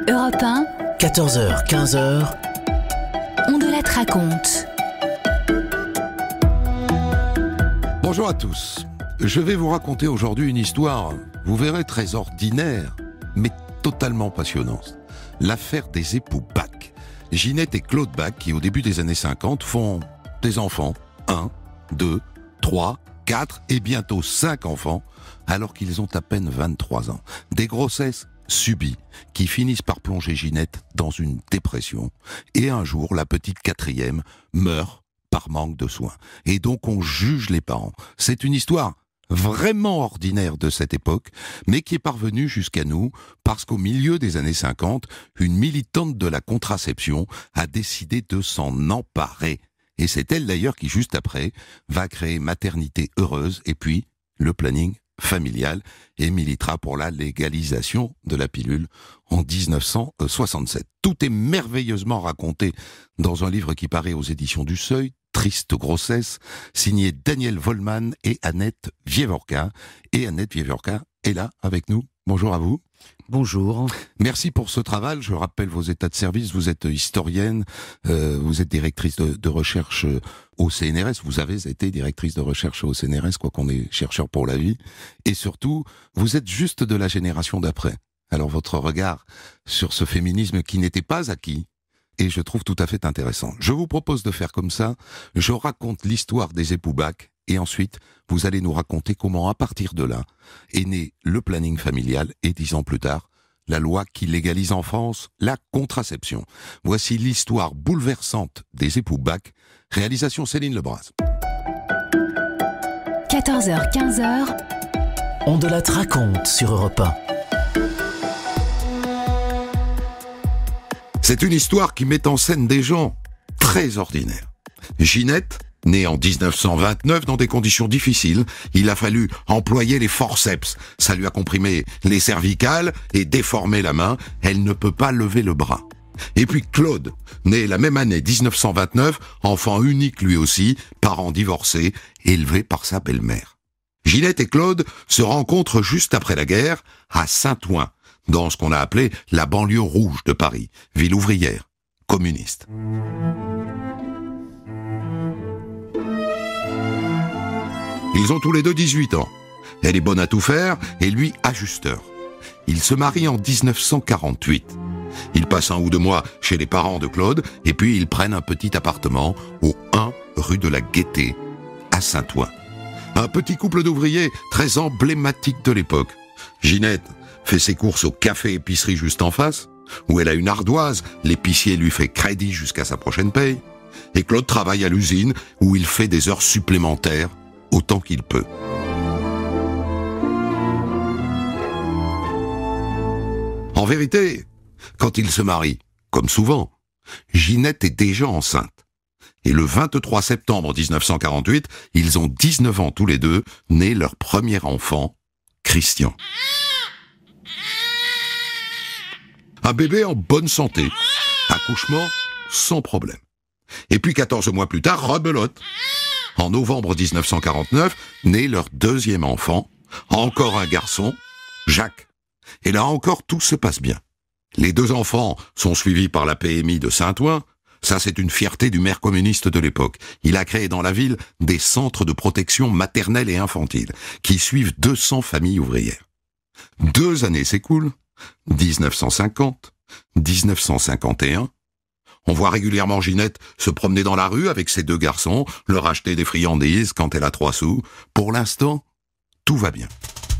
Europe 1, 14h, 15h, on de la raconte. Bonjour à tous. Je vais vous raconter aujourd'hui une histoire, vous verrez, très ordinaire, mais totalement passionnante. L'affaire des époux Bach. Ginette et Claude Bach, qui au début des années 50 font des enfants. 1, 2, 3, 4 et bientôt 5 enfants, alors qu'ils ont à peine 23 ans. Des grossesses subies qui finissent par plonger Ginette dans une dépression. Et un jour, la petite quatrième meurt par manque de soins. Et donc on juge les parents. C'est une histoire vraiment ordinaire de cette époque, mais qui est parvenue jusqu'à nous parce qu'au milieu des années 50, une militante de la contraception a décidé de s'en emparer. Et c'est elle d'ailleurs qui, juste après, va créer Maternité Heureuse et puis le planning familial et militera pour la légalisation de la pilule en 1967. Tout est merveilleusement raconté dans un livre qui paraît aux éditions du Seuil, Triste grossesse, signé Daniel Vollmann et Annette Wieworka. Et Annette Wieworka est là avec nous. Bonjour à vous. bonjour. Merci pour ce travail. Je rappelle vos états de service. Vous êtes historienne, vous êtes directrice de recherche au CNRS. Vous avez été directrice de recherche au CNRS, quoi qu'on est chercheur pour la vie. Et surtout, vous êtes juste de la génération d'après. Alors votre regard sur ce féminisme qui n'était pas acquis, et je trouve tout à fait intéressant. Je vous propose de faire comme ça. Je raconte l'histoire des époux Bach, et ensuite, vous allez nous raconter comment, à partir de là, est né le planning familial et 10 ans plus tard, la loi qui légalise en France la contraception. Voici l'histoire bouleversante des époux Bach, réalisation Céline Lebras. 14h, 15h, On de la raconte sur Europe 1. C'est une histoire qui met en scène des gens très ordinaires. Ginette, née en 1929 dans des conditions difficiles, il a fallu employer les forceps. Ça lui a comprimé les cervicales et déformé la main. Elle ne peut pas lever le bras. Et puis Claude, né la même année 1929, enfant unique lui aussi, parents divorcés, élevé par sa belle-mère. Ginette et Claude se rencontrent juste après la guerre à Saint-Ouen, dans ce qu'on a appelé la banlieue rouge de Paris, ville ouvrière, communiste. Ils ont tous les deux 18 ans. Elle est bonne à tout faire et lui ajusteur. Ils se marient en 1948. Ils passent un ou deux mois chez les parents de Claude et puis ils prennent un petit appartement au 1 rue de la Gaîté, à Saint-Ouen. Un petit couple d'ouvriers très emblématique de l'époque. Ginette fait ses courses au café-épicerie juste en face, où elle a une ardoise, l'épicier lui fait crédit jusqu'à sa prochaine paye, et Claude travaille à l'usine où il fait des heures supplémentaires autant qu'il peut. En vérité, quand ils se marient, comme souvent, Ginette est déjà enceinte. Et le 23 septembre 1948, ils ont 19 ans tous les deux, né leur premier enfant, Christian. Un bébé en bonne santé. Accouchement sans problème. Et puis 14 mois plus tard, rebelote. En novembre 1949, naît leur deuxième enfant, encore un garçon, Jacques. Et là encore, tout se passe bien. Les deux enfants sont suivis par la PMI de Saint-Ouen. Ça, c'est une fierté du maire communiste de l'époque. Il a créé dans la ville des centres de protection maternelle et infantile, qui suivent 200 familles ouvrières. 2 années s'écoulent. 1950, 1951. On voit régulièrement Ginette se promener dans la rue avec ses 2 garçons, leur acheter des friandises quand elle a 3 sous. Pour l'instant, tout va bien.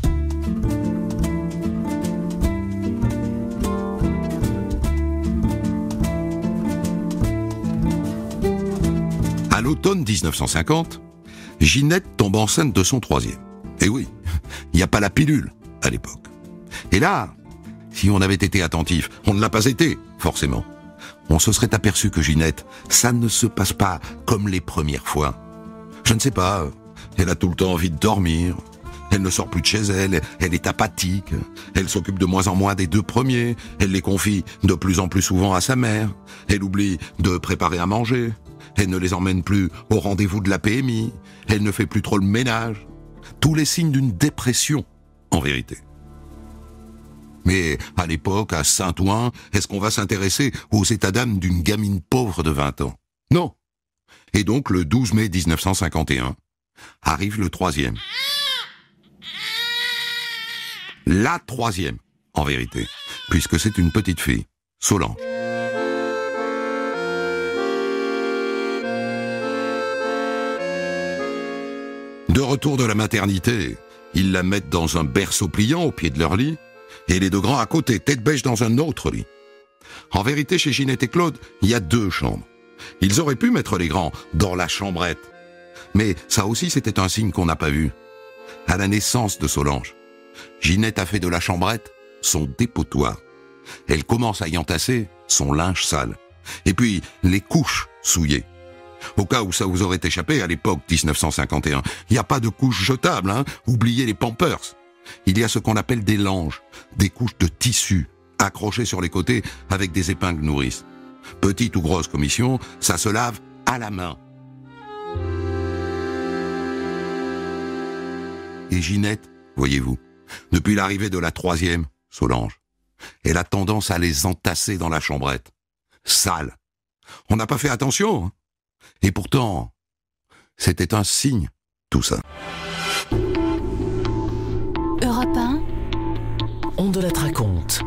À l'automne 1950, Ginette tombe enceinte de son 3e. Et oui, il n'y a pas la pilule à l'époque. Et là, si on avait été attentif, on ne l'a pas été, forcément. On se serait aperçu que Ginette, ça ne se passe pas comme les premières fois. Je ne sais pas, elle a tout le temps envie de dormir, elle ne sort plus de chez elle, elle est apathique, elle s'occupe de moins en moins des 2 premiers, elle les confie de plus en plus souvent à sa mère, elle oublie de préparer à manger, elle ne les emmène plus au rendez-vous de la PMI, elle ne fait plus trop le ménage. Tous les signes d'une dépression, en vérité. Mais à l'époque, à Saint-Ouen, est-ce qu'on va s'intéresser aux états d'âme d'une gamine pauvre de 20 ans? Non. Et donc, le 12 mai 1951, arrive le troisième. La troisième, en vérité, puisque c'est une petite fille, Solange. De retour de la maternité, ils la mettent dans un berceau pliant au pied de leur lit, et les deux grands à côté, tête bêche dans un autre lit. En vérité, chez Ginette et Claude, il y a 2 chambres. Ils auraient pu mettre les grands dans la chambrette. Mais ça aussi, c'était un signe qu'on n'a pas vu. À la naissance de Solange, Ginette a fait de la chambrette son dépotoir. Elle commence à y entasser son linge sale. Et puis, les couches souillées. Au cas où ça vous aurait échappé, à l'époque 1951, il n'y a pas de couches jetables, hein. Oubliez les Pampers. Il y a ce qu'on appelle des langes, des couches de tissu, accrochées sur les côtés avec des épingles nourrices. Petite ou grosse commission, ça se lave à la main. Et Ginette, voyez-vous, depuis l'arrivée de la troisième, Solange, elle a tendance à les entasser dans la chambrette. Sale. On n'a pas fait attention, hein. Et pourtant, c'était un signe, tout ça. Europe 1, On de la raconte.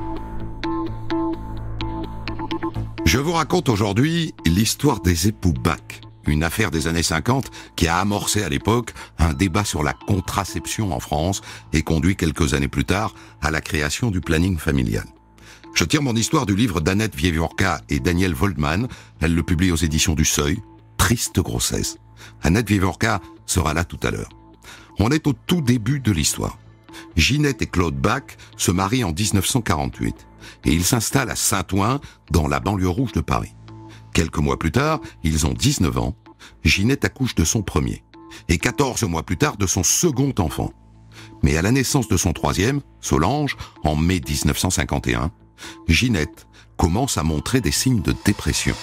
Je vous raconte aujourd'hui l'histoire des époux Bach, une affaire des années 50 qui a amorcé à l'époque un débat sur la contraception en France et conduit quelques années plus tard à la création du planning familial. Je tire mon histoire du livre d'Annette Wiewiórka et Daniel Woldman. Elle le publie aux éditions du Seuil. Triste grossesse. Annette Wiewiórka sera là tout à l'heure. On est au tout début de l'histoire. Ginette et Claude Bach se marient en 1948 et ils s'installent à Saint-Ouen, dans la banlieue rouge de Paris. Quelques mois plus tard, ils ont 19 ans. Ginette accouche de son premier et 14 mois plus tard de son second enfant. Mais à la naissance de son troisième, Solange, en mai 1951, Ginette commence à montrer des signes de dépression.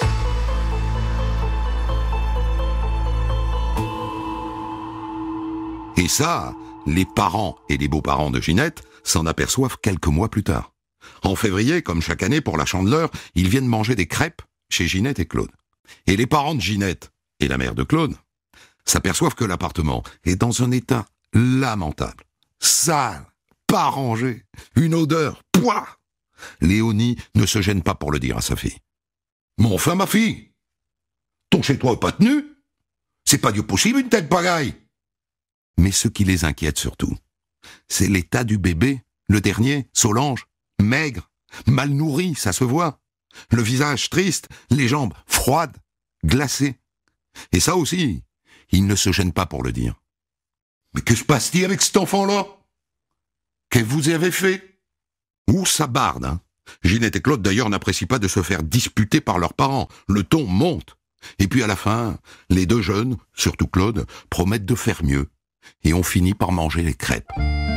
Et ça, les parents et les beaux-parents de Ginette s'en aperçoivent quelques mois plus tard. En février, comme chaque année pour la Chandeleur, ils viennent manger des crêpes chez Ginette et Claude. Et les parents de Ginette et la mère de Claude s'aperçoivent que l'appartement est dans un état lamentable. Sale, pas rangé, une odeur, pouah. Léonie ne se gêne pas pour le dire à sa fille. « Mais enfin, ma fille, ton chez-toi n'est pas tenu. C'est pas du possible une telle pagaille. » Mais ce qui les inquiète surtout, c'est l'état du bébé, le dernier, Solange, maigre, mal nourri, ça se voit. Le visage triste, les jambes froides, glacées. Et ça aussi, ils ne se gênent pas pour le dire. « Mais que se passe-t-il avec cet enfant-là? Qu'est-ce que vous avez fait ?» Ouh, ça barde, hein. Ginette et Claude d'ailleurs n'apprécient pas de se faire disputer par leurs parents. Le ton monte. Et puis à la fin, les deux jeunes, surtout Claude, promettent de faire mieux. Et on finit par manger les crêpes.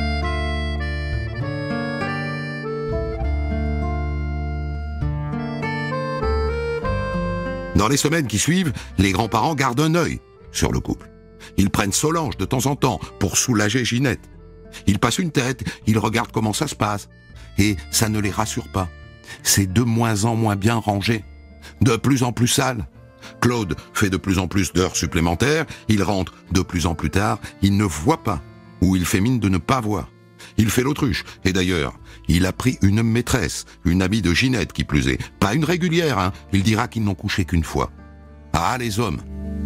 Dans les semaines qui suivent, les grands-parents gardent un œil sur le couple. Ils prennent Solange de temps en temps pour soulager Ginette. Ils passent une tête, ils regardent comment ça se passe. Et ça ne les rassure pas. C'est de moins en moins bien rangé, de plus en plus sale. Claude fait de plus en plus d'heures supplémentaires, il rentre de plus en plus tard, il ne voit pas, ou il fait mine de ne pas voir. Il fait l'autruche, et d'ailleurs, il a pris une maîtresse, une amie de Ginette qui plus est. Pas une régulière, hein, il dira qu'ils n'ont couché qu'une fois. Ah, les hommes!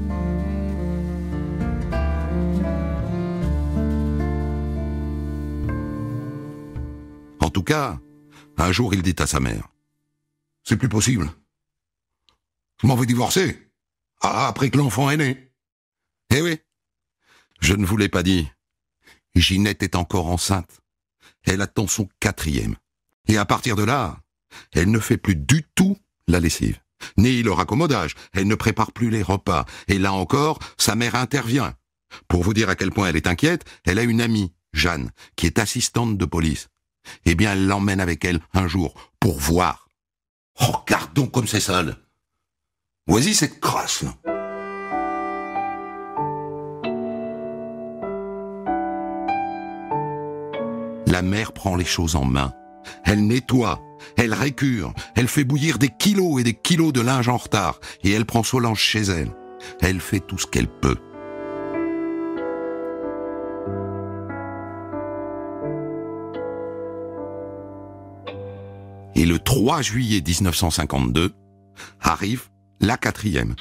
En tout cas, un jour il dit à sa mère, « C'est plus possible. Je m'en vais divorcer. Ah, après que l'enfant est né. » Eh oui, je ne vous l'ai pas dit. Ginette est encore enceinte. Elle attend son 4e. Et à partir de là, elle ne fait plus du tout la lessive, ni le raccommodage. Elle ne prépare plus les repas. Et là encore, sa mère intervient. Pour vous dire à quel point elle est inquiète, elle a une amie, Jeanne, qui est assistante de police. Eh bien, elle l'emmène avec elle un jour pour voir. Oh, regarde donc comme c'est sale. Voici cette crasse, là. La mère prend les choses en main. Elle nettoie, elle récure, elle fait bouillir des kilos et des kilos de linge en retard et elle prend Solange chez elle. Elle fait tout ce qu'elle peut. Et le 3 juillet 1952, arrive la 4e.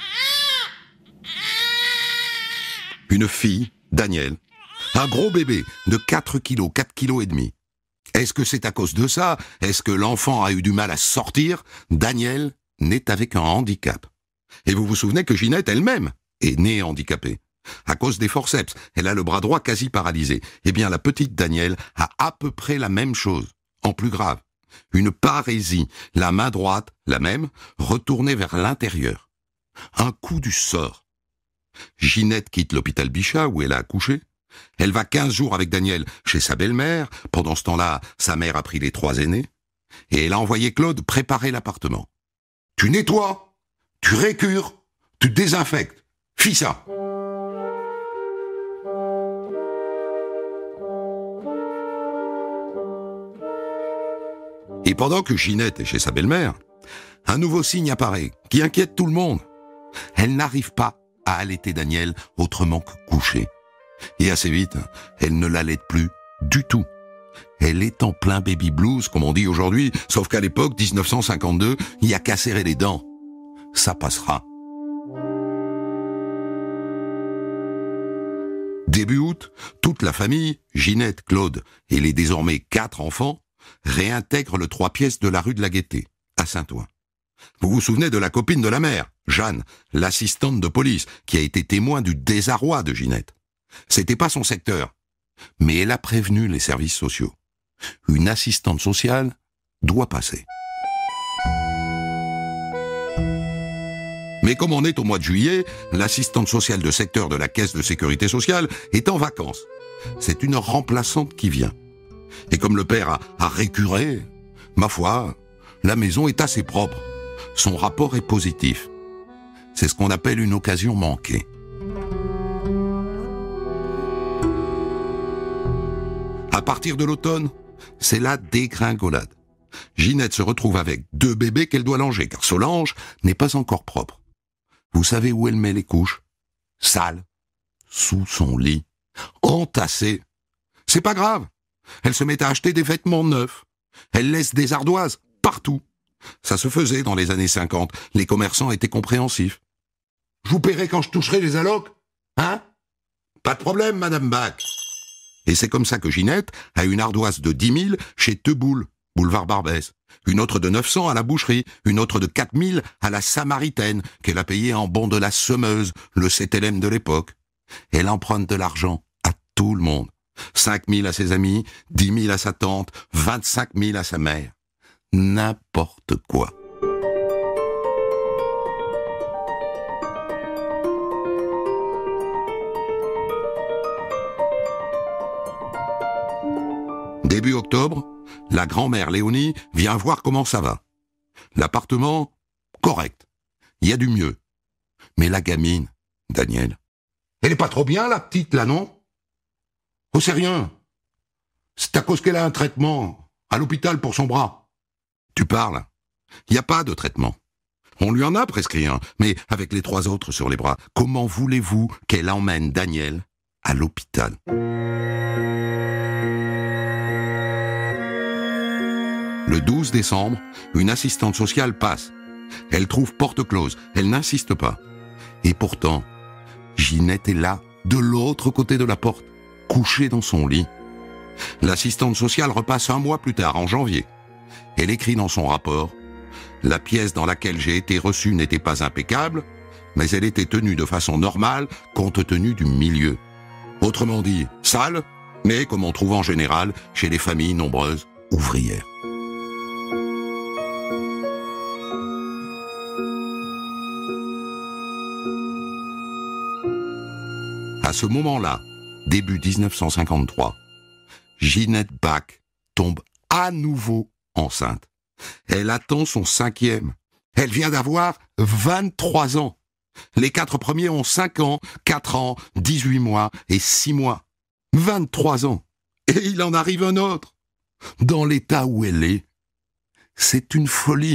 Une fille, Danielle, un gros bébé de 4 kilos, 4 kilos et demi. Est-ce que c'est à cause de ça? Est-ce que l'enfant a eu du mal à sortir? Danielle naît avec un handicap. Et vous vous souvenez que Ginette elle-même est née handicapée. À cause des forceps, elle a le bras droit quasi paralysé. Eh bien, la petite Danielle a à peu près la même chose, en plus grave. Une parésie, la main droite, la même, retournée vers l'intérieur. Un coup du sort. Ginette quitte l'hôpital Bichat où elle a accouché. Elle va 15 jours avec Daniel chez sa belle-mère. Pendant ce temps-là, sa mère a pris les 3 aînés. Et elle a envoyé Claude préparer l'appartement. Tu nettoies, tu récures, tu désinfectes. Fis ça. Et pendant que Ginette est chez sa belle-mère, un nouveau signe apparaît qui inquiète tout le monde. Elle n'arrive pas à allaiter Daniel autrement que couché. Et assez vite, elle ne l'allaite plus du tout. Elle est en plein baby blues, comme on dit aujourd'hui, sauf qu'à l'époque, 1952, il n'y a qu'à serrer les dents. Ça passera. Début août, toute la famille, Ginette, Claude et les désormais 4 enfants, réintègrent le 3 pièces de la rue de la Gaîté, à Saint-Ouen. Vous vous souvenez de la copine de la mère, Jeanne, l'assistante de police, qui a été témoin du désarroi de Ginette. C'était pas son secteur, mais elle a prévenu les services sociaux. Une assistante sociale doit passer. Mais comme on est au mois de juillet, l'assistante sociale de secteur de la Caisse de sécurité sociale est en vacances. C'est une remplaçante qui vient. Et comme le père a récuré, ma foi, la maison est assez propre. Son rapport est positif. C'est ce qu'on appelle une occasion manquée. À partir de l'automne, c'est la dégringolade. Ginette se retrouve avec 2 bébés qu'elle doit langer, car Solange n'est pas encore propre. Vous savez où elle met les couches? Sales, sous son lit, entassées. C'est pas grave. Elle se met à acheter des vêtements neufs. Elle laisse des ardoises partout. Ça se faisait dans les années 50. Les commerçants étaient compréhensifs. « Je vous paierai quand je toucherai les allocs, hein? Pas de problème, Madame Bach. » Et c'est comme ça que Ginette a une ardoise de 10 000 chez Teboul, boulevard Barbès. Une autre de 900 à la boucherie. Une autre de 4 000 à la Samaritaine, qu'elle a payée en bon de la semeuse, le CTLM de l'époque. Elle emprunte de l'argent à tout le monde. 5 000 à ses amis, 10 000 à sa tante, 25 000 à sa mère. N'importe quoi. Début octobre, la grand-mère Léonie vient voir comment ça va. L'appartement, correct. Il y a du mieux. Mais la gamine, Danielle, elle est pas trop bien, la petite, là, non? Oh, c'est rien. C'est à cause qu'elle a un traitement à l'hôpital pour son bras. Tu parles. Il n'y a pas de traitement. On lui en a prescrit un, mais avec les 3 autres sur les bras, comment voulez-vous qu'elle emmène Danielle à l'hôpital? Le 12 décembre, une assistante sociale passe. Elle trouve porte close, elle n'insiste pas. Et pourtant, Ginette est là, de l'autre côté de la porte, couchée dans son lit. L'assistante sociale repasse 1 mois plus tard, en janvier. Elle écrit dans son rapport « La pièce dans laquelle j'ai été reçue n'était pas impeccable, mais elle était tenue de façon normale compte tenu du milieu. Autrement dit, sale, mais comme on trouve en général chez les familles nombreuses ouvrières. » À ce moment-là, début 1953, Ginette Bach tombe à nouveau enceinte. Elle attend son 5e. Elle vient d'avoir 23 ans. Les 4 premiers ont 5 ans, 4 ans, 18 mois et 6 mois. 23 ans. Et il en arrive un autre. dans l'état où elle est. C'est une folie.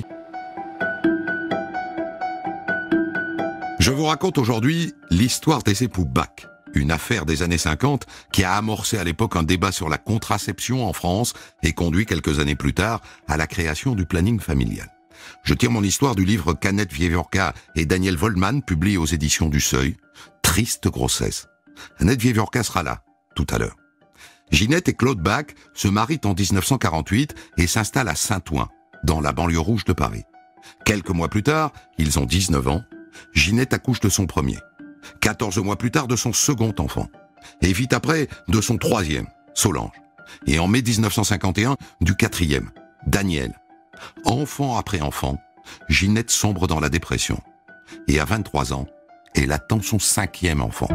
Je vous raconte aujourd'hui l'histoire des époux Bach, une affaire des années 50 qui a amorcé à l'époque un débat sur la contraception en France et conduit quelques années plus tard à la création du planning familial. Je tire mon histoire du livre qu'Annette Wiewiórka et Daniel Woldman publient aux éditions du Seuil, Triste grossesse. Annette Wiewiórka sera là, tout à l'heure. Ginette et Claude Bach se marient en 1948 et s'installent à Saint-Ouen, dans la banlieue rouge de Paris. Quelques mois plus tard, ils ont 19 ans, Ginette accouche de son premier. 14 mois plus tard de son second enfant. Et vite après, de son troisième, Solange. Et en mai 1951, du quatrième, Daniel. Enfant après enfant, Ginette sombre dans la dépression. Et à 23 ans, elle attend son cinquième enfant.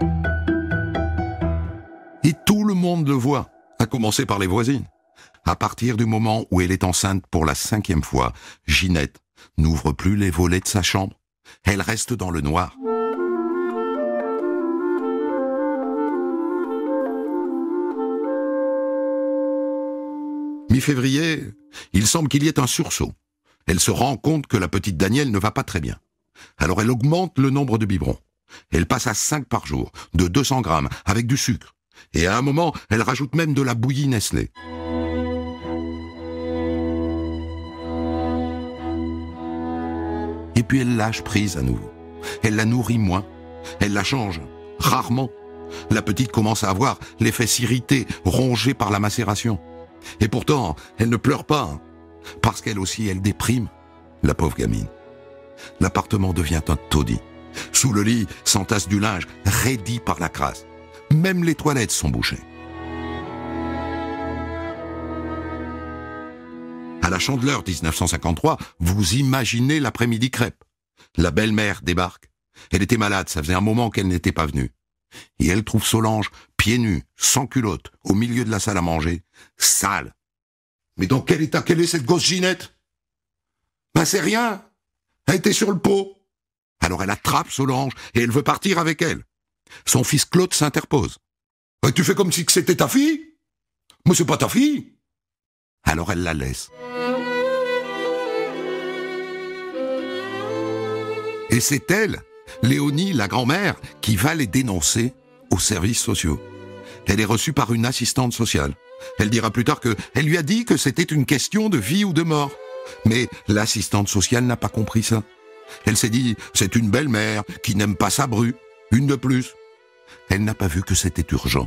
Et tout le monde le voit, à commencer par les voisines. À partir du moment où elle est enceinte pour la 5e fois, Ginette n'ouvre plus les volets de sa chambre. Elle reste dans le noir. Mi-février, il semble qu'il y ait un sursaut. Elle se rend compte que la petite Danielle ne va pas très bien. Alors elle augmente le nombre de biberons. Elle passe à 5 par jour, de 200 grammes, avec du sucre. Et à un moment, elle rajoute même de la bouillie Nestlé. Et puis elle lâche prise à nouveau. Elle la nourrit moins. Elle la change, rarement. La petite commence à avoir les fesses irritées, rongées par la macération. Et pourtant, elle ne pleure pas, hein, parce qu'elle aussi, elle déprime, la pauvre gamine. L'appartement devient un taudis. Sous le lit s'entasse du linge, raidi par la crasse. Même les toilettes sont bouchées. À la Chandeleur 1953, vous imaginez l'après-midi crêpe. La belle-mère débarque. Elle était malade, ça faisait un moment qu'elle n'était pas venue. Et elle trouve Solange, pieds nus, sans culotte, au milieu de la salle à manger, sale. Mais dans quel état qu'elle est cette gosse Ginette? Ben c'est rien. Elle était sur le pot. Alors elle attrape Solange et elle veut partir avec elle. Son fils Claude s'interpose. « Tu fais comme si c'était ta fille? Mais c'est pas ta fille !» Alors elle la laisse. Et c'est elle, Léonie, la grand-mère, qui va les dénoncer aux services sociaux. Elle est reçue par une assistante sociale. Elle dira plus tard qu'elle lui a dit que c'était une question de vie ou de mort. Mais l'assistante sociale n'a pas compris ça. Elle s'est dit, c'est une belle-mère qui n'aime pas sa bru, une de plus. Elle n'a pas vu que c'était urgent.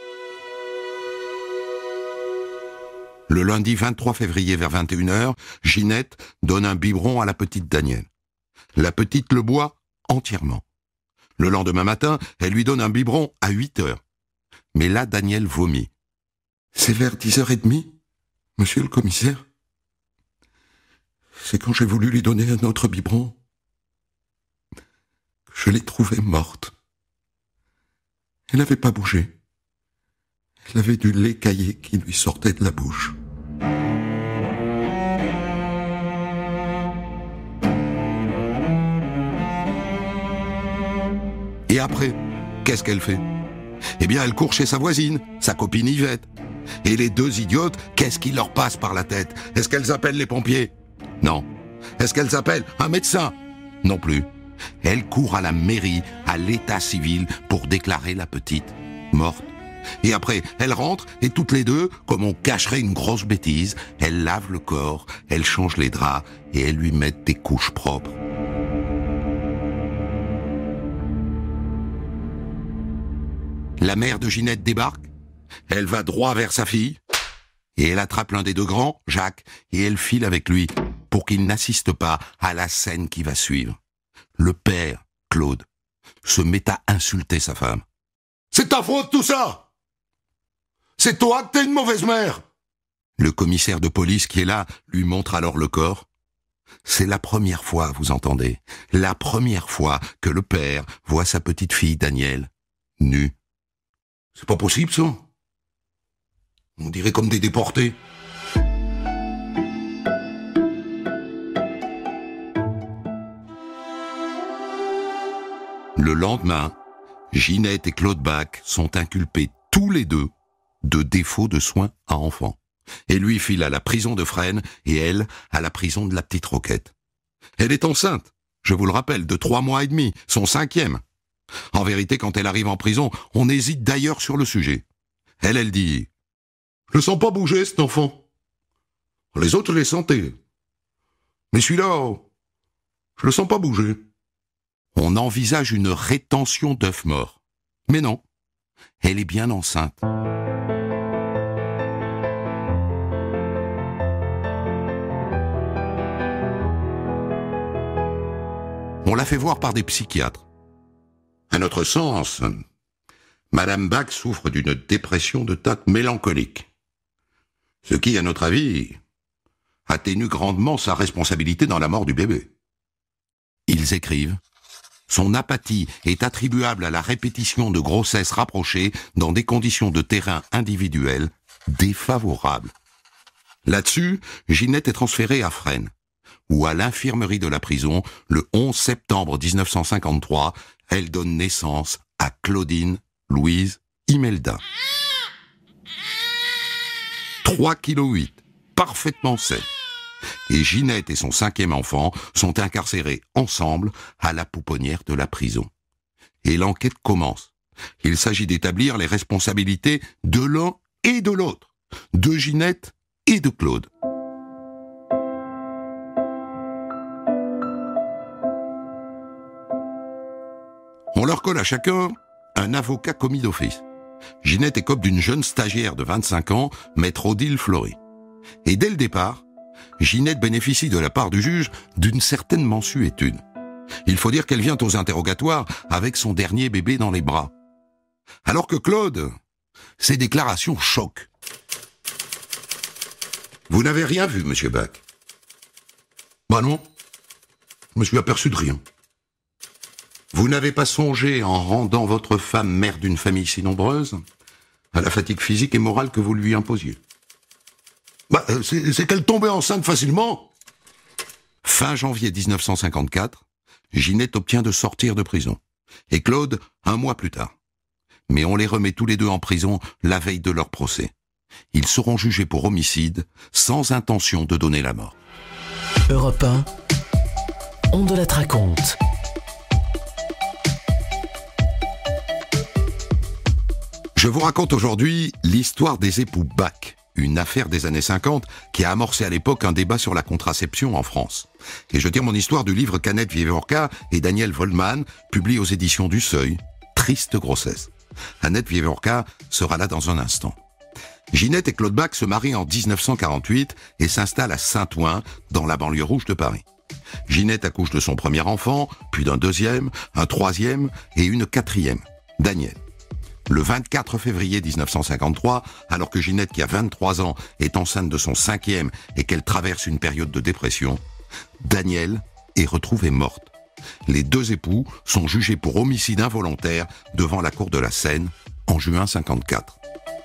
Le lundi 23 février vers 21h, Ginette donne un biberon à la petite Danielle. La petite le boit entièrement. Le lendemain matin, elle lui donne un biberon à 8h. Mais là, Danielle vomit. C'est vers 10h30, monsieur le commissaire. C'est quand j'ai voulu lui donner un autre biberon que je l'ai trouvée morte. Elle n'avait pas bougé. Elle avait du lait caillé qui lui sortait de la bouche. Et après, qu'est-ce qu'elle fait? Eh bien, elle court chez sa voisine, sa copine Yvette. Et les deux idiotes, qu'est-ce qui leur passe par la tête? Est-ce qu'elles appellent les pompiers? Non. Est-ce qu'elles appellent un médecin? Non plus. Elle court à la mairie, à l'état civil, pour déclarer la petite morte. Et après, elle rentre, et toutes les deux, comme on cacherait une grosse bêtise, elles lavent le corps, elles changent les draps, et elles lui mettent des couches propres. La mère de Ginette débarque, elle va droit vers sa fille, et elle attrape l'un des deux grands, Jacques, et elle file avec lui, pour qu'il n'assiste pas à la scène qui va suivre. Le père, Claude, se met à insulter sa femme. « C'est ta faute tout ça! C'est toi que t'es une mauvaise mère !» Le commissaire de police qui est là lui montre alors le corps. C'est la première fois, vous entendez, la première fois que le père voit sa petite fille Danielle nue. C'est pas possible ça. On dirait comme des déportés. Le lendemain, Ginette et Claude Bach sont inculpés tous les deux de défaut de soins à enfants. Et lui file à la prison de Fresnes et elle à la prison de la Petite Roquette. Elle est enceinte, je vous le rappelle, de 3 mois et demi, son 5e. En vérité, quand elle arrive en prison, on hésite d'ailleurs sur le sujet. Elle dit « Je le sens pas bouger, cet enfant. Les autres, je les sentais. Mais celui-là, je le sens pas bouger. » On envisage une rétention d'œufs morts. Mais non, elle est bien enceinte. On l'a fait voir par des psychiatres. À notre sens, Madame Bach souffre d'une dépression de type mélancolique. Ce qui, à notre avis, atténue grandement sa responsabilité dans la mort du bébé. Ils écrivent « Son apathie est attribuable à la répétition de grossesses rapprochées dans des conditions de terrain individuelles défavorables. » Là-dessus, Ginette est transférée à Fresnes, où à l'infirmerie de la prison, le 11 septembre 1953, elle donne naissance à Claudine Louise Imelda. 3,8 kg, parfaitement saine. Et Ginette et son 5e enfant sont incarcérés ensemble à la pouponnière de la prison. Et l'enquête commence. Il s'agit d'établir les responsabilités de l'un et de l'autre, de Ginette et de Claude. On leur colle à chacun un avocat commis d'office. Ginette écope d'une jeune stagiaire de 25 ans, maître Odile Fleury. Et dès le départ, Ginette bénéficie de la part du juge d'une certaine mansuétude. Il faut dire qu'elle vient aux interrogatoires avec son dernier bébé dans les bras. Alors que Claude, ses déclarations choquent. « Vous n'avez rien vu, monsieur Bach ?»« Bah non, je me suis aperçu de rien. » Vous n'avez pas songé, en rendant votre femme mère d'une famille si nombreuse, à la fatigue physique et morale que vous lui imposiez. Bah, c'est qu'elle tombait enceinte facilement. Fin janvier 1954, Ginette obtient de sortir de prison. Et Claude, 1 mois plus tard. Mais on les remet tous les deux en prison la veille de leur procès. Ils seront jugés pour homicide, sans intention de donner la mort. Europe 1, on de la raconte. Je vous raconte aujourd'hui l'histoire des époux Bach, une affaire des années 50 qui a amorcé à l'époque un débat sur la contraception en France. Et je tire mon histoire du livre qu'Annette Vievorka et Daniel Vollmann publient aux éditions du Seuil, Triste grossesse. Annette Vievorka sera là dans un instant. Ginette et Claude Bach se marient en 1948 et s'installent à Saint-Ouen, dans la banlieue rouge de Paris. Ginette accouche de son premier enfant, puis d'un deuxième, un troisième et une 4e, Daniel. Le 24 février 1953, alors que Ginette, qui a 23 ans, est enceinte de son 5e et qu'elle traverse une période de dépression, Daniel est retrouvée morte. Les 2 époux sont jugés pour homicide involontaire devant la cour de la Seine en juin 54.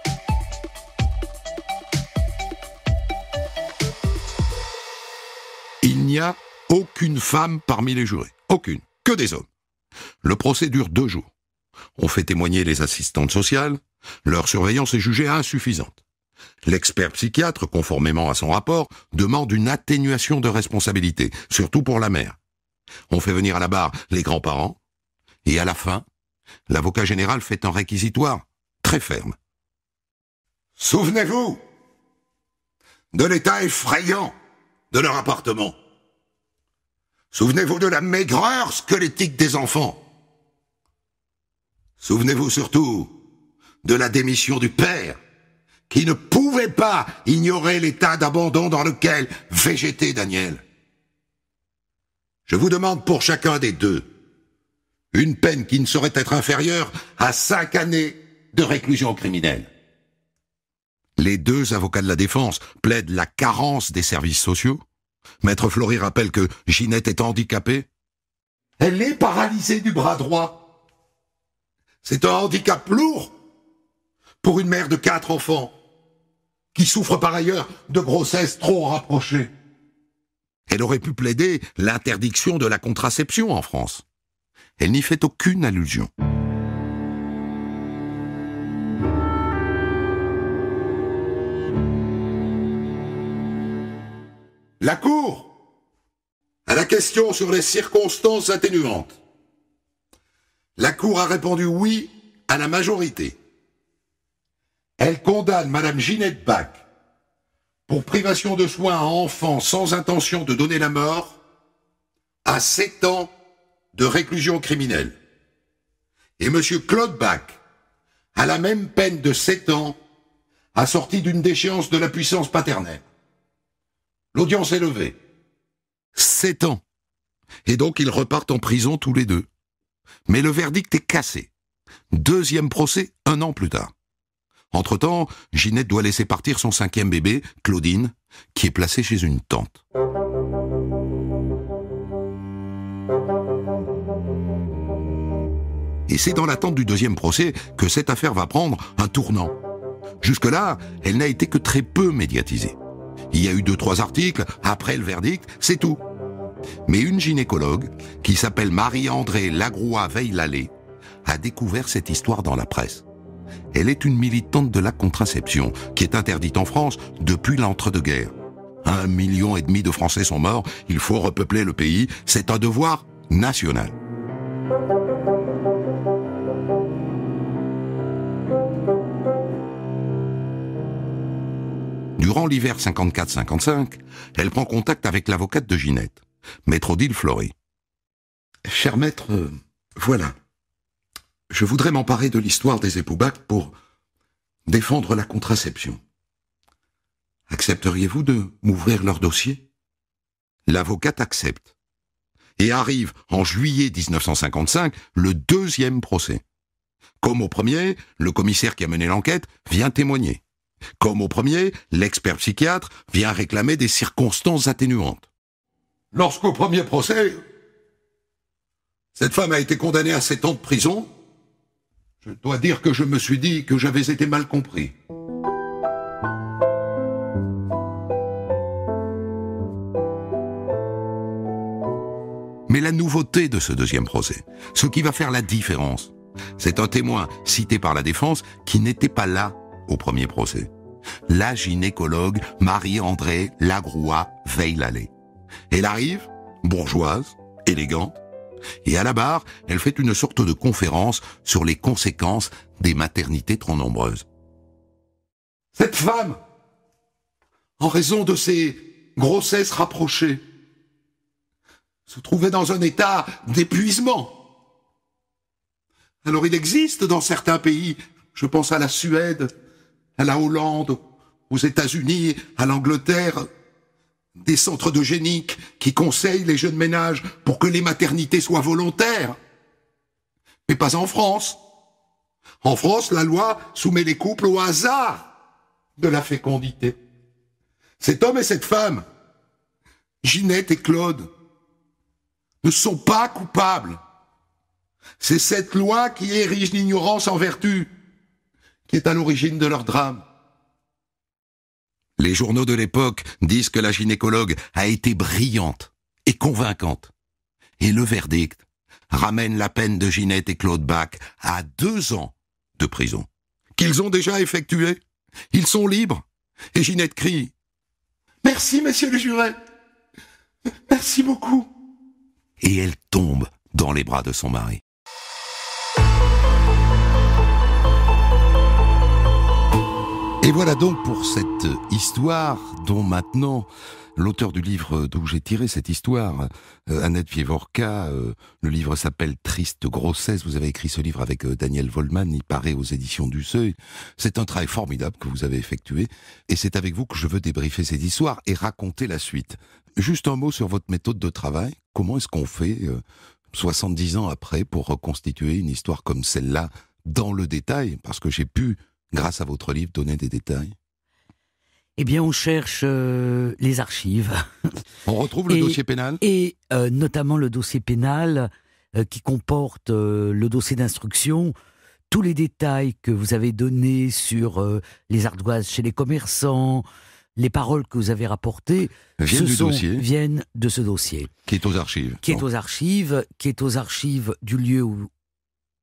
Il n'y a aucune femme parmi les jurés. Aucune. Que des hommes. Le procès dure 2 jours. On fait témoigner les assistantes sociales. Leur surveillance est jugée insuffisante. L'expert psychiatre, conformément à son rapport, demande une atténuation de responsabilité, surtout pour la mère. On fait venir à la barre les grands-parents. Et à la fin, l'avocat général fait un réquisitoire très ferme. Souvenez-vous de l'état effrayant de leur appartement. Souvenez-vous de la maigreur squelettique des enfants. Souvenez-vous surtout de la démission du père, qui ne pouvait pas ignorer l'état d'abandon dans lequel végétait Daniel. Je vous demande pour chacun des 2 une peine qui ne saurait être inférieure à 5 années de réclusion criminelle. Les 2 avocats de la défense plaident la carence des services sociaux. Maître Fleury rappelle que Ginette est handicapée. Elle est paralysée du bras droit. C'est un handicap lourd pour une mère de 4 enfants, qui souffre par ailleurs de grossesses trop rapprochées. Elle aurait pu plaider l'interdiction de la contraception en France. Elle n'y fait aucune allusion. La Cour, à la question sur les circonstances atténuantes, la Cour a répondu oui à la majorité. Elle condamne Madame Ginette Bach pour privation de soins à enfants sans intention de donner la mort à 7 ans de réclusion criminelle. Et Monsieur Claude Bach a la même peine de 7 ans assortie d'une déchéance de la puissance paternelle. L'audience est levée. 7 ans. Et donc ils repartent en prison tous les deux. Mais le verdict est cassé. Deuxième procès 1 an plus tard. Entre-temps, Ginette doit laisser partir son 5e bébé, Claudine, qui est placée chez une tante. Et c'est dans l'attente du deuxième procès que cette affaire va prendre un tournant. Jusque-là, elle n'a été que très peu médiatisée. Il y a eu 2-3 articles, après le verdict, c'est tout. Mais une gynécologue, qui s'appelle Marie-André Lagroua-Veil-Lallet, a découvert cette histoire dans la presse. Elle est une militante de la contraception, qui est interdite en France depuis l'entre-deux-guerres. 1,5 million de Français sont morts, il faut repeupler le pays, c'est un devoir national. Durant l'hiver 54-55, elle prend contact avec l'avocate de Ginette, Maître Odile Fleury. « Cher maître, voilà. Je voudrais m'emparer de l'histoire des époux Bach pour défendre la contraception. Accepteriez-vous de m'ouvrir leur dossier ?» L'avocate accepte. Et arrive, en juillet 1955, le deuxième procès. Comme au premier, le commissaire qui a mené l'enquête vient témoigner. Comme au premier, l'expert psychiatre vient réclamer des circonstances atténuantes. Lorsqu'au premier procès, cette femme a été condamnée à 7 ans de prison, je dois dire que je me suis dit que j'avais été mal compris. Mais la nouveauté de ce deuxième procès, ce qui va faire la différence, c'est un témoin cité par la défense qui n'était pas là au premier procès. La gynécologue Marie-André Lagroua-Veil-Lallet. Elle arrive, bourgeoise, élégante, et à la barre, elle fait une sorte de conférence sur les conséquences des maternités trop nombreuses. Cette femme, en raison de ses grossesses rapprochées, se trouvait dans un état d'épuisement. Alors il existe dans certains pays, je pense à la Suède, à la Hollande, aux États-Unis, à l'Angleterre, des centres eugéniques qui conseillent les jeunes ménages pour que les maternités soient volontaires. Mais pas en France. En France, la loi soumet les couples au hasard de la fécondité. Cet homme et cette femme, Ginette et Claude, ne sont pas coupables. C'est cette loi qui érige l'ignorance en vertu qui est à l'origine de leur drame. Les journaux de l'époque disent que la gynécologue a été brillante et convaincante. Et le verdict ramène la peine de Ginette et Claude Bach à 2 ans de prison, qu'ils ont déjà effectué. Ils sont libres. Et Ginette crie « Merci, messieurs les jurés. Merci beaucoup. » Et elle tombe dans les bras de son mari. Et voilà donc pour cette histoire dont maintenant l'auteur du livre d'où j'ai tiré cette histoire, Annette Wieworka, le livre s'appelle Triste grossesse. Vous avez écrit ce livre avec Daniel Vollmann, il paraît aux éditions du Seuil. C'est un travail formidable que vous avez effectué et c'est avec vous que je veux débriefer cette histoire et raconter la suite. Juste un mot sur votre méthode de travail. Comment est-ce qu'on fait 70 ans après pour reconstituer une histoire comme celle-là dans le détail? Parce que j'ai pu, grâce à votre livre, donner des détails. Eh bien, on cherche les archives. On retrouve le dossier pénal? Et notamment le dossier pénal qui comporte le dossier d'instruction, tous les détails que vous avez donnés sur les ardoises chez les commerçants, les paroles que vous avez rapportées viennent de ce dossier. Qui est aux archives. Qui est aux archives du lieu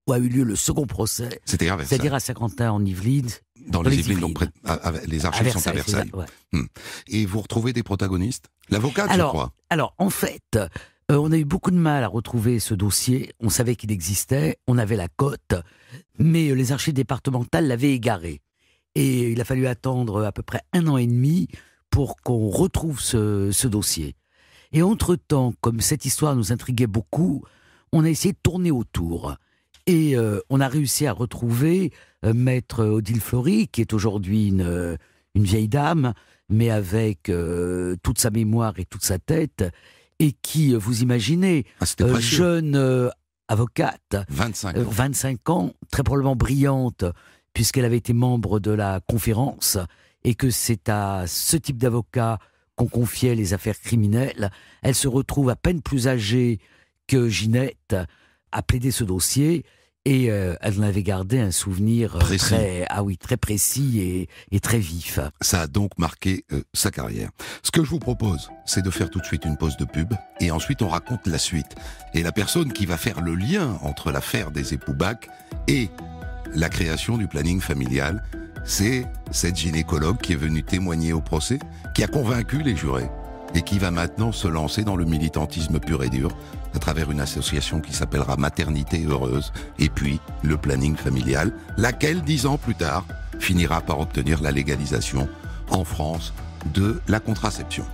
où a eu lieu le second procès, C'était à Versailles. c'est-à-dire à Saint-Quentin en Yvelines. Dans les Yvelines, donc les archives sont à Versailles, Versailles. c'est ça, ouais. Et vous retrouvez des protagonistes? L'avocate, je crois. Alors, en fait, on a eu beaucoup de mal à retrouver ce dossier. On savait qu'il existait, on avait la cote, mais les archives départementales l'avaient égaré. Et il a fallu attendre à peu près 1 an et demi pour qu'on retrouve ce dossier. Et entre-temps, comme cette histoire nous intriguait beaucoup, on a essayé de tourner autour. Et on a réussi à retrouver maître Odile Fleury, qui est aujourd'hui une vieille dame, mais avec toute sa mémoire et toute sa tête, et qui, vous imaginez, jeune avocate, 25 ans, très probablement brillante, puisqu'elle avait été membre de la conférence, et que c'est à ce type d'avocat qu'on confiait les affaires criminelles. Elle se retrouve à peine plus âgée que Ginette, à plaider ce dossier, et elle en avait gardé un souvenir très précis et très vif. Ça a donc marqué sa carrière. Ce que je vous propose, c'est de faire tout de suite une pause de pub, et ensuite on raconte la suite. Et la personne qui va faire le lien entre l'affaire des époux Bach et la création du planning familial, c'est cette gynécologue qui est venue témoigner au procès, qui a convaincu les jurés, et qui va maintenant se lancer dans le militantisme pur et dur, à travers une association qui s'appellera Maternité Heureuse, et puis le planning familial, laquelle, 10 ans plus tard, finira par obtenir la légalisation en France de la contraception.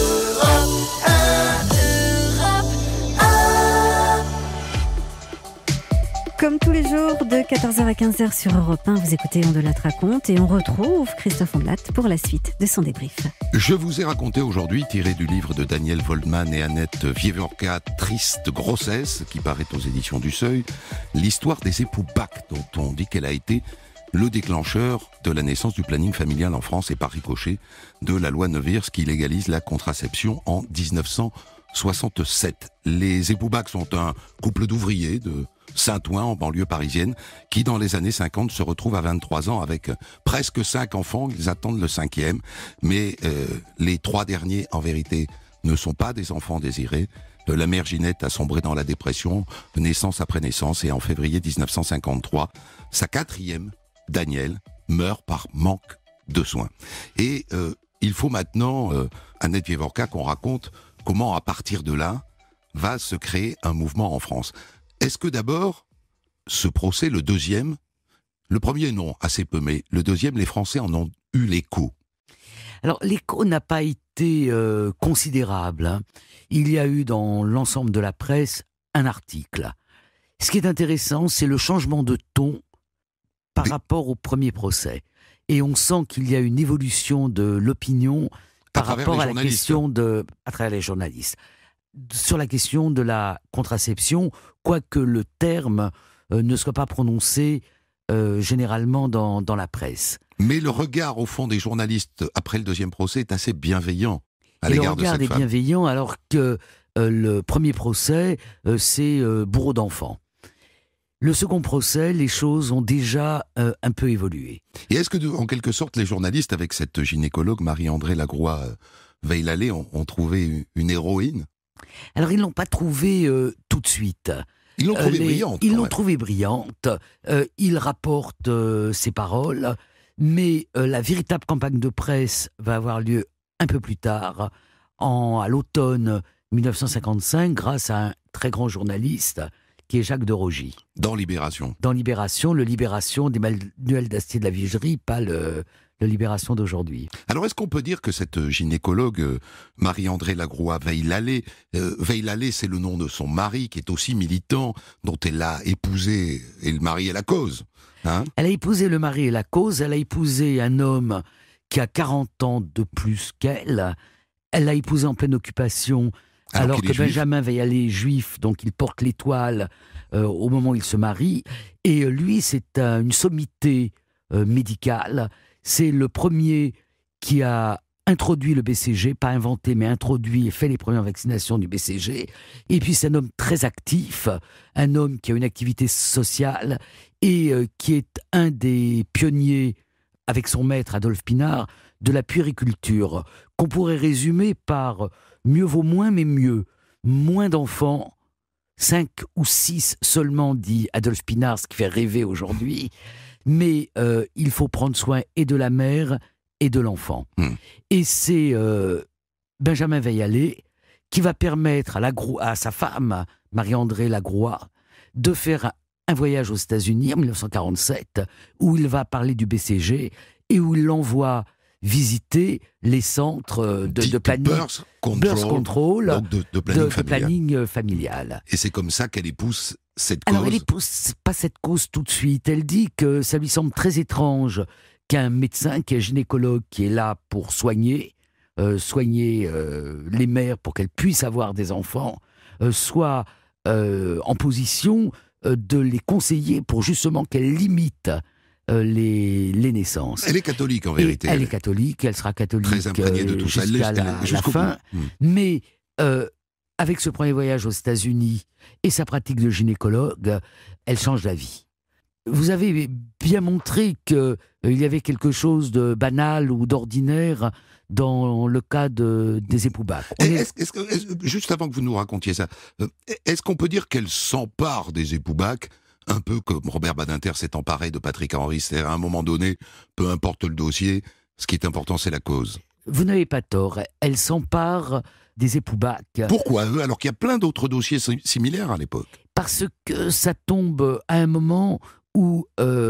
Comme tous les jours, de 14h à 15h sur Europe 1, vous écoutez On de la raconte et on retrouve Christophe Ondelat pour la suite de son débrief. Je vous ai raconté aujourd'hui, tiré du livre de Daniel Voldman et Annette Wieworka, Triste grossesse, qui paraît aux éditions du Seuil, l'histoire des époux Bach, dont on dit qu'elle a été le déclencheur de la naissance du planning familial en France et par ricochet de la loi Neuwirth qui légalise la contraception en 1967. Les époux Bach sont un couple d'ouvriers de Saint-Ouen, en banlieue parisienne, qui dans les années 50 se retrouve à 23 ans avec presque 5 enfants. Ils attendent le 5e, mais les 3 derniers, en vérité, ne sont pas des enfants désirés. La mère Ginette a sombré dans la dépression, naissance après naissance, et en février 1953, sa 4e, Danielle, meurt par manque de soins. Et il faut maintenant, Annette Wieworka, qu'on raconte comment, à partir de là, va se créer un mouvement en France. Est-ce que d'abord, ce procès, le deuxième, le premier non, assez peu, mais le deuxième, les Français en ont eu l'écho? Alors l'écho n'a pas été considérable, hein. Il y a eu dans l'ensemble de la presse un article. Ce qui est intéressant, c'est le changement de ton par rapport au premier procès. Et on sent qu'il y a une évolution de l'opinion par rapport à la question à travers les journalistes. Sur la question de la contraception, quoique le terme ne soit pas prononcé généralement dans la presse. Mais le regard, au fond, des journalistes après le deuxième procès est assez bienveillant à l'égard de cette femme. Le regard est bienveillant, alors que le premier procès, c'est bourreau d'enfants. Le second procès, les choses ont déjà un peu évolué. Et est-ce que, en quelque sorte, les journalistes, avec cette gynécologue Marie-André Lagroix Veillalé, ont trouvé une héroïne? Alors, ils ne l'ont pas trouvée tout de suite. Ils l'ont trouvée brillante. Ils l'ont trouvée brillante. Ils rapportent ses paroles. Mais la véritable campagne de presse va avoir lieu un peu plus tard, à l'automne 1955, grâce à un très grand journaliste qui est Jacques de Rogy. Dans Libération. Dans Libération, le Libération des manuels d'Astier de la Vigerie, pas le Libération d'aujourd'hui. Alors, est-ce qu'on peut dire que cette gynécologue, Marie-André Lagroix Veillalé, Veillalé, c'est le nom de son mari, qui est aussi militant, dont elle a épousé, et le mari est la cause, hein? Elle a épousé le mari et la cause, elle a épousé un homme qui a 40 ans de plus qu'elle, elle l'a épousé en pleine occupation, alors que Benjamin Veillalé est juif, donc il porte l'étoile au moment où il se marie, et lui, c'est une sommité médicale. C'est le premier qui a introduit le BCG, pas inventé, mais introduit et fait les premières vaccinations du BCG. Et puis c'est un homme très actif, un homme qui a une activité sociale et qui est un des pionniers, avec son maître Adolphe Pinard, de la puériculture, qu'on pourrait résumer par mieux vaut moins, mais mieux. Moins d'enfants, 5 ou 6 seulement, dit Adolphe Pinard, ce qui fait rêver aujourd'hui. Mais il faut prendre soin et de la mère et de l'enfant. Et c'est Benjamin Veillalé qui va permettre à sa femme, Marie-André Lagroix, de faire un voyage aux États-Unis en 1947, où il va parler du BCG et où il l'envoie visiter les centres de planning, birth control, donc de planning familial. Et c'est comme ça qu'elle épouse cette Alors cause. elle épouse pas cette cause tout de suite. Elle dit que ça lui semble très étrange qu'un médecin, qui est gynécologue, qui est là pour soigner les mères pour qu'elles puissent avoir des enfants, soit en position de les conseiller pour justement qu'elles limitent les naissances. Elle est catholique en vérité. Elle est catholique, elle sera catholique très imprégnée de tout ça. jusqu'à la fin. Mais avec ce premier voyage aux États-Unis et sa pratique de gynécologue, elle change la vie. Vous avez bien montré qu'il y avait quelque chose de banal ou d'ordinaire dans le cas des époux Bach. Juste avant que vous nous racontiez ça, est-ce qu'on peut dire qu'elle s'empare des époux Bach, un peu comme Robert Badinter s'est emparé de Patrick Henry, c'est-à-dire à un moment donné, peu importe le dossier, ce qui est important c'est la cause. Vous n'avez pas tort, elle s'empare des époux Bach. Pourquoi eux, alors qu'il y a plein d'autres dossiers similaires à l'époque? Parce que ça tombe à un moment où,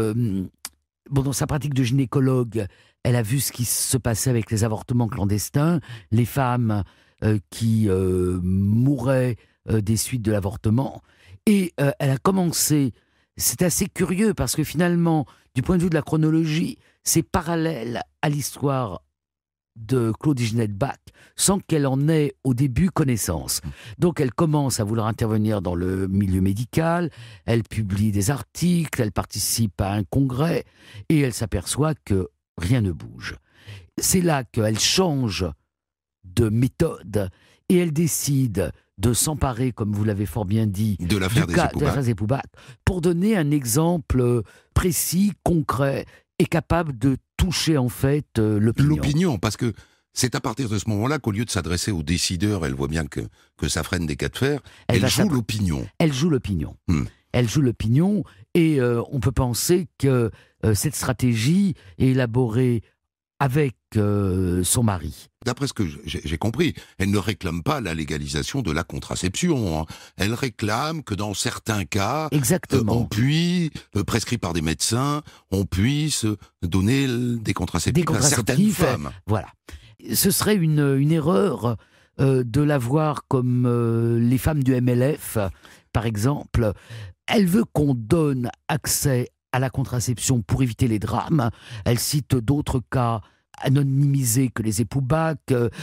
dans sa pratique de gynécologue, elle a vu ce qui se passait avec les avortements clandestins, les femmes qui mouraient des suites de l'avortement, et elle a commencé. C'est assez curieux parce que finalement, du point de vue de la chronologie, c'est parallèle à l'histoire de Claude et Ginette Bach, sans qu'elle en ait au début connaissance. Donc elle commence à vouloir intervenir dans le milieu médical, elle publie des articles, elle participe à un congrès, et elle s'aperçoit que rien ne bouge. C'est là qu'elle change de méthode, et elle décide de s'emparer, comme vous l'avez fort bien dit, de l'affaire des époux Bach, pour donner un exemple précis, concret, et capable de toucher en fait l'opinion. L'opinion, parce que c'est à partir de ce moment-là qu'au lieu de s'adresser aux décideurs, elle voit bien que ça freine des cas de fer, elle joue l'opinion. Elle joue l'opinion. Elle joue l'opinion, et on peut penser que cette stratégie est élaborée avec son mari. D'après ce que j'ai compris, elle ne réclame pas la légalisation de la contraception. Hein. Elle réclame que dans certains cas, on puisse, prescrit par des médecins, on puisse donner des contraceptifs à certaines femmes. Voilà. Ce serait une erreur de la voir comme les femmes du MLF, par exemple. Elle veut qu'on donne accès à la contraception pour éviter les drames. Elle cite d'autres cas anonymisés que les époux Bach,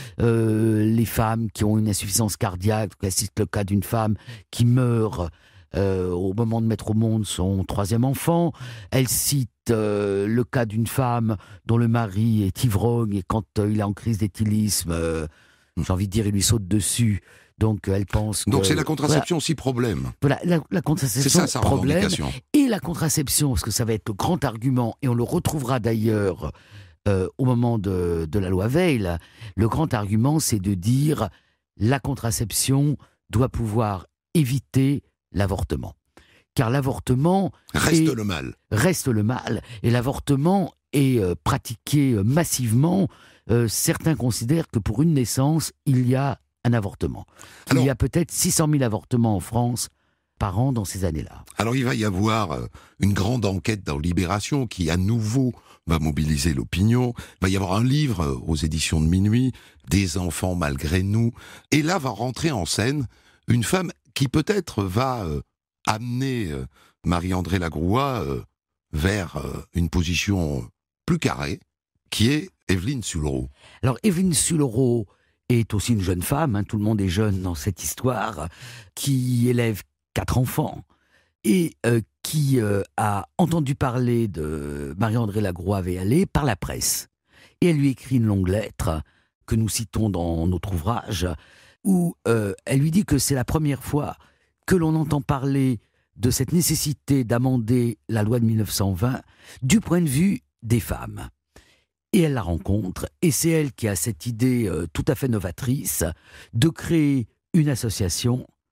les femmes qui ont une insuffisance cardiaque. Elle cite le cas d'une femme qui meurt au moment de mettre au monde son 3e enfant. Elle cite le cas d'une femme dont le mari est ivrogne, et quand il est en crise d'éthylisme, j'ai envie de dire, il lui saute dessus. Donc elle pense que... Donc c'est la contraception aussi problème. Voilà, la contraception, c'est ça, sa problème. revendication. Et la contraception, parce que ça va être le grand argument, et on le retrouvera d'ailleurs au moment de la loi Veil, le grand argument, c'est de dire la contraception doit pouvoir éviter l'avortement. Car l'avortement... Reste le mal. Et l'avortement est pratiqué massivement. Certains considèrent que pour une naissance, il y a un avortement. Il y a peut-être 600 000 avortements en France par an dans ces années-là. Alors il va y avoir une grande enquête dans Libération qui à nouveau va mobiliser l'opinion. Il va y avoir un livre aux éditions de Minuit, Des enfants malgré nous. Et là va rentrer en scène une femme qui peut-être va amener Marie-André Lagroix vers une position plus carrée, qui est Évelyne Sullereau. Alors Évelyne Sullereau est aussi une jeune femme, tout le monde est jeune dans cette histoire, qui élève 4 enfants et qui a entendu parler de Marie-André Lagroix Veillalé par la presse. Et elle lui écrit une longue lettre que nous citons dans notre ouvrage, où elle lui dit que c'est la première fois que l'on entend parler de cette nécessité d'amender la loi de 1920 du point de vue des femmes. Et elle la rencontre, et c'est elle qui a cette idée tout à fait novatrice de créer une association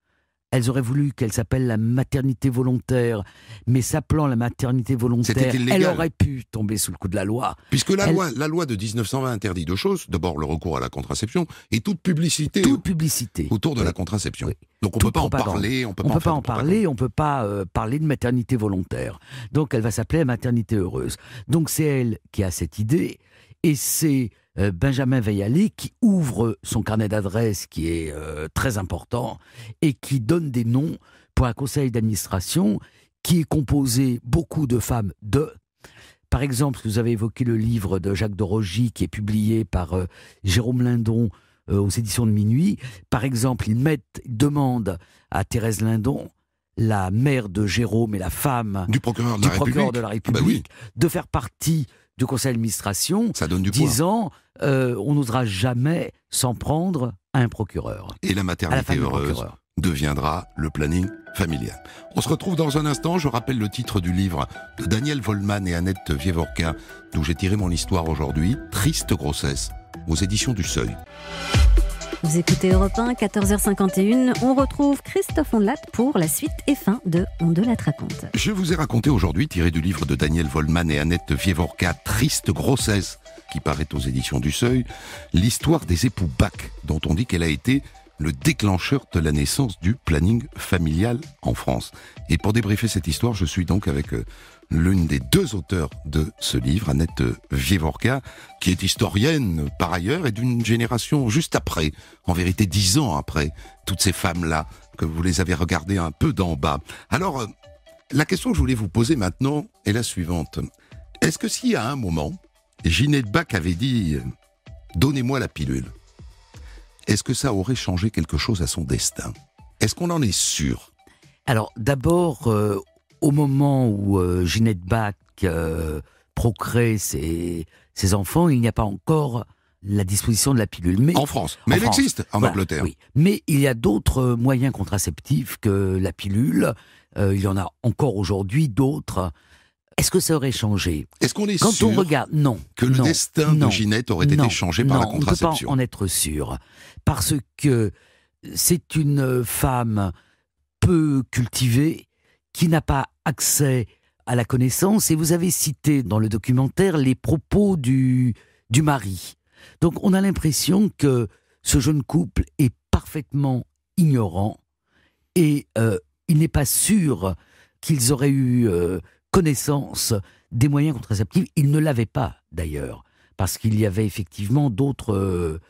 elles auraient voulu qu'elle s'appelle la maternité volontaire, mais s'appelant la maternité volontaire, C'était illégal. elle aurait pu tomber sous le coup de la loi. Puisque la loi de 1920 interdit deux choses. D'abord, le recours à la contraception et toute publicité autour de la contraception. Oui. Donc on ne Toute peut pas en propagande. parler. On ne peut pas en parler, on ne peut pas parler de maternité volontaire. Donc elle va s'appeler la maternité heureuse. Donc c'est elle qui a cette idée, et c'est Benjamin Veillali qui ouvre son carnet d'adresses qui est très important et qui donne des noms pour un conseil d'administration qui est composé beaucoup de femmes de... Par exemple, vous avez évoqué le livre de Jacques de Rogy qui est publié par Jérôme Lindon aux éditions de Minuit. Par exemple, ils demandent à Thérèse Lindon, la mère de Jérôme et la femme du procureur de la République, de faire partie du conseil d'administration, ça donne du disant on n'osera jamais s'en prendre à un procureur. Et la maternité heureuse deviendra le planning familial. On se retrouve dans un instant. Je rappelle le titre du livre de Daniel Vollmann et Annette Vievorka, d'où j'ai tiré mon histoire aujourd'hui, Triste grossesse, aux éditions du Seuil. Vous écoutez Europe 1, 14h51. On retrouve Christophe Ondelat pour la suite et fin de On de la raconte. Je vous ai raconté aujourd'hui, tiré du livre de Daniel Vollmann et Annette Vievorka, Triste grossesse, qui paraît aux éditions du Seuil, l'histoire des époux Bach, dont on dit qu'elle a été le déclencheur de la naissance du planning familial en France. Et pour débriefer cette histoire, je suis donc avec l'une des deux auteurs de ce livre, Annette Vievorka, qui est historienne par ailleurs et d'une génération juste après, en vérité 10 ans après, toutes ces femmes-là, que vous les avez regardées un peu d'en bas. Alors, la question que je voulais vous poser maintenant est la suivante. Est-ce que si à un moment, Ginette Bach avait dit « Donnez-moi la pilule », est-ce que ça aurait changé quelque chose à son destin ? Est-ce qu'on en est sûr ? Alors, d'abord, au moment où Ginette Bach procrée ses enfants, il n'y a pas encore la disposition de la pilule. Mais, en France. Mais elle existe en Angleterre. Oui. Mais il y a d'autres moyens contraceptifs que la pilule. Il y en a encore aujourd'hui d'autres. Est-ce que ça aurait changé ? Est-ce qu'on est Quand sûr on regarde, que le destin de Ginette aurait été changé par la contraception ? On ne peut pas en être sûr. Parce que c'est une femme peu cultivée, qui n'a pas accès à la connaissance. Et vous avez cité dans le documentaire les propos du mari. Donc on a l'impression que ce jeune couple est parfaitement ignorant et il n'est pas sûr qu'ils auraient eu connaissance des moyens contraceptifs. Ils ne l'avaient pas d'ailleurs, parce qu'il y avait effectivement d'autres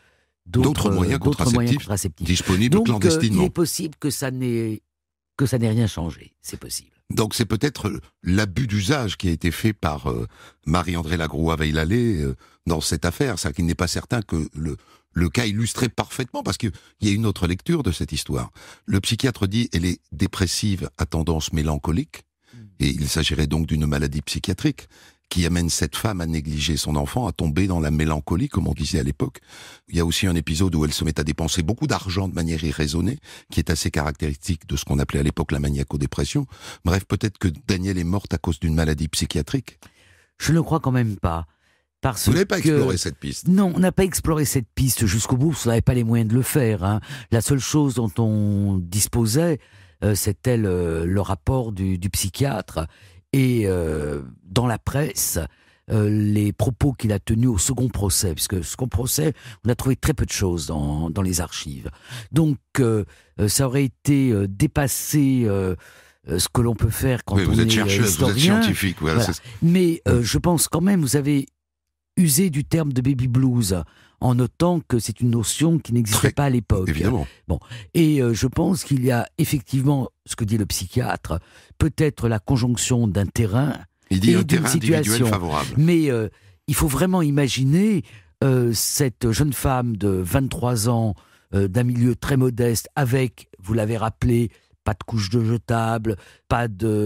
moyens contraceptifs disponibles donc, clandestinement. Il est possible que ça n'ait rien changé, c'est possible. Donc c'est peut-être l'abus d'usage qui a été fait par Marie-André Lagroua-Veillalé dans cette affaire, ça qu'il n'est pas certain que le cas illustrait parfaitement, parce qu'il y a une autre lecture de cette histoire. Le psychiatre dit elle est dépressive à tendance mélancolique, et il s'agirait donc d'une maladie psychiatrique qui amène cette femme à négliger son enfant, à tomber dans la mélancolie, comme on disait à l'époque. Il y a aussi un épisode où elle se met à dépenser beaucoup d'argent de manière irraisonnée, qui est assez caractéristique de ce qu'on appelait à l'époque la maniaco-dépression. Bref, peut-être que Danielle est morte à cause d'une maladie psychiatrique. Je ne le crois quand même pas. Vous n'avez pas exploré cette piste ? Non, on n'a pas exploré cette piste jusqu'au bout, parce qu'on n'avait pas les moyens de le faire. Hein. La seule chose dont on disposait, c'était le rapport du psychiatre. Et dans la presse, les propos qu'il a tenus au second procès, puisque le second procès, on a trouvé très peu de choses dans les archives. Donc, ça aurait été dépasser ce que l'on peut faire quand on vous êtes est chercheuse, historien. vous êtes scientifique. Voilà. Mais je pense quand même, vous avez usé du terme de baby blues, en notant que c'est une notion qui n'existait pas à l'époque. Évidemment. Bon. Et je pense qu'il y a effectivement, ce que dit le psychiatre, peut-être la conjonction d'un terrain Il dit et un d'une terrain situation. individuel favorable. Mais il faut vraiment imaginer cette jeune femme de 23 ans, d'un milieu très modeste, avec, vous l'avez rappelé, pas de couche de jetable, pas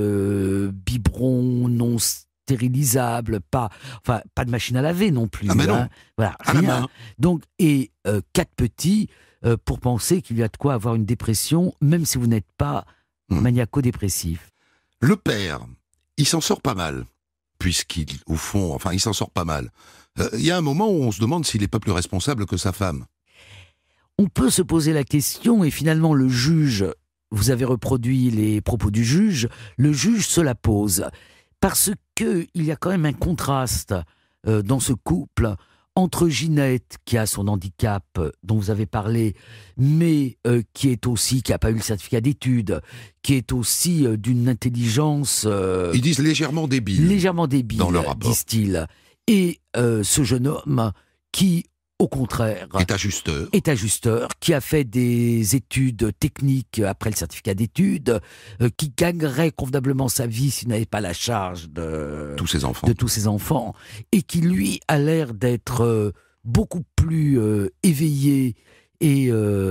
de biberon non stérilisable, pas de machine à laver non plus. Ah mais non. Voilà, À la rien. main. Donc, et 4 petits pour penser qu'il y a de quoi avoir une dépression, même si vous n'êtes pas maniaco-dépressif. Le père, il s'en sort pas mal, puisqu'il, au fond, il s'en sort pas mal. Il y a un moment où on se demande s'il n'est pas plus responsable que sa femme. On peut se poser la question, et finalement le juge vous avez reproduit les propos du juge, le juge se la pose. Parce qu'il y a quand même un contraste dans ce couple entre Ginette, qui a son handicap dont vous avez parlé, mais qui n'a pas eu le certificat d'études, qui est aussi d'une intelligence... Ils disent légèrement débile. Légèrement débile, dans leur rapport. disent-ils. Et ce jeune homme qui, au contraire... Est ajusteur, qui a fait des études techniques après le certificat d'études, qui gagnerait convenablement sa vie s'il n'avait pas la charge de tous ses enfants, et qui, lui, a l'air d'être beaucoup plus éveillé et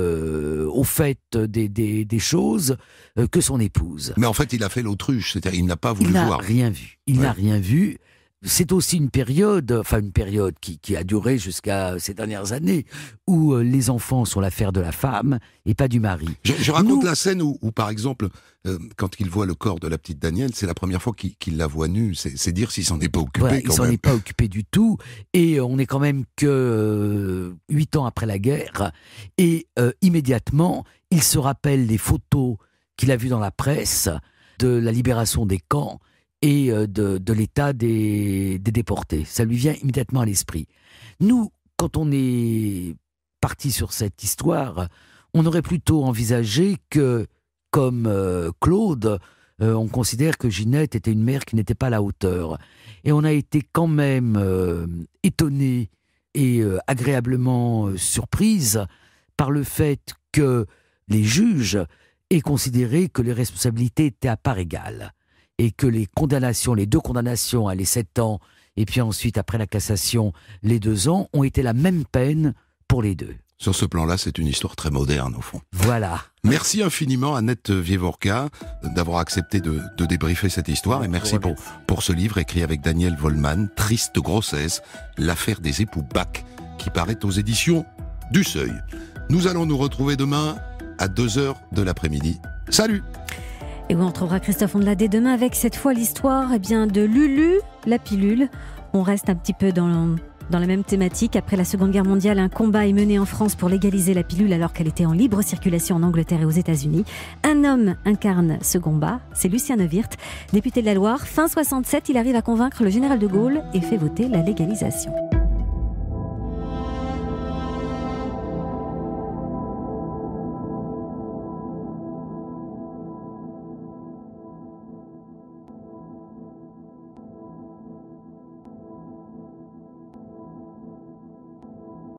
au fait des choses que son épouse. Mais en fait, il a fait l'autruche, c'est-à-dire il n'a pas voulu voir. Il n'a rien vu. C'est aussi une période qui a duré jusqu'à ces dernières années, où les enfants sont l'affaire de la femme et pas du mari. Je raconte la scène où par exemple, quand il voit le corps de la petite Danielle, c'est la première fois qu'il la voit nue. C'est dire s'il s'en est pas occupé. Voilà, quand il s'en même. est pas occupé du tout. Et on est quand même que 8 ans après la guerre. Et immédiatement, il se rappelle les photos qu'il a vues dans la presse de la libération des camps et de l'état des déportés. Ça lui vient immédiatement à l'esprit. Nous, quand on est parti sur cette histoire, on aurait plutôt envisagé que, comme Claude, on considère que Ginette était une mère qui n'était pas à la hauteur. Et on a été quand même étonnés et agréablement surprise par le fait que les juges aient considéré que les responsabilités étaient à part égale. Et que les deux condamnations, les 7 ans, et puis ensuite, après la cassation, les 2 ans, ont été la même peine pour les deux. Sur ce plan-là, c'est une histoire très moderne, au fond. Voilà. Merci infiniment, Annette Wieworka, d'avoir accepté de débriefer cette histoire. Et merci pour ce livre écrit avec Daniel Wollmann, Triste grossesse, l'affaire des époux Bach, qui paraît aux éditions du Seuil. Nous allons nous retrouver demain à 2h de l'après-midi. Salut! Et on retrouvera Christophe Ondelat dès demain avec cette fois l'histoire de Lulu, la pilule. On reste un petit peu dans la même thématique. Après la Seconde Guerre mondiale, un combat est mené en France pour légaliser la pilule alors qu'elle était en libre circulation en Angleterre et aux États-Unis. Un homme incarne ce combat, c'est Lucien Neuwirth, député de la Loire. Fin 67, il arrive à convaincre le général de Gaulle et fait voter la légalisation.